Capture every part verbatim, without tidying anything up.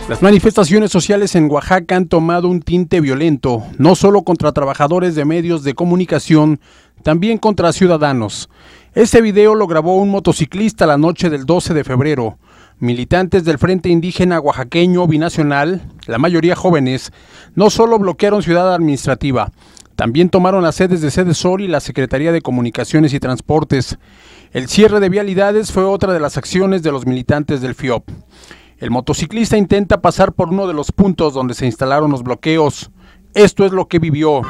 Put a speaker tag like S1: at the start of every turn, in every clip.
S1: Las manifestaciones sociales en Oaxaca han tomado un tinte violento, no solo contra trabajadores de medios de comunicación, también contra ciudadanos. Este video lo grabó un motociclista la noche del doce de febrero. Militantes del Frente Indígena Oaxaqueño Binacional, la mayoría jóvenes, no solo bloquearon Ciudad Administrativa, también tomaron las sedes de Sedesol y la Secretaría de Comunicaciones y Transportes. El cierre de vialidades fue otra de las acciones de los militantes del F I O P. El motociclista intenta pasar por uno de los puntos donde se instalaron los bloqueos. Esto es lo que vivió.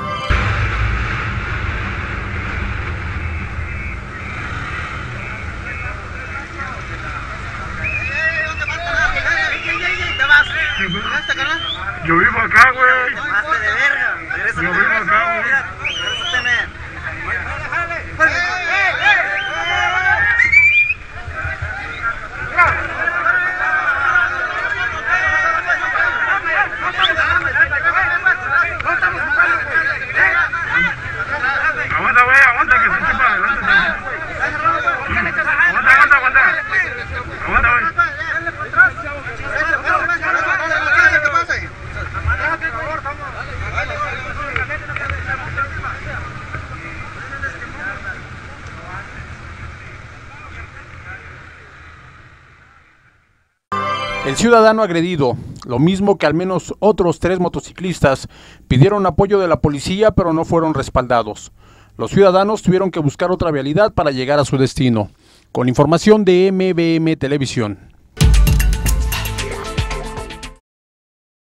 S2: Yo vivo acá, güey.
S3: Yo
S2: vivo acá, güey. Aguanta, güey, aguanta que se chupa. Aguanta, aguanta, aguanta. Aguanta, güey.
S1: El ciudadano agredido, lo mismo que al menos otros tres motociclistas, pidieron apoyo de la policía pero no fueron respaldados. Los ciudadanos tuvieron que buscar otra vialidad para llegar a su destino. Con información de M B M Televisión.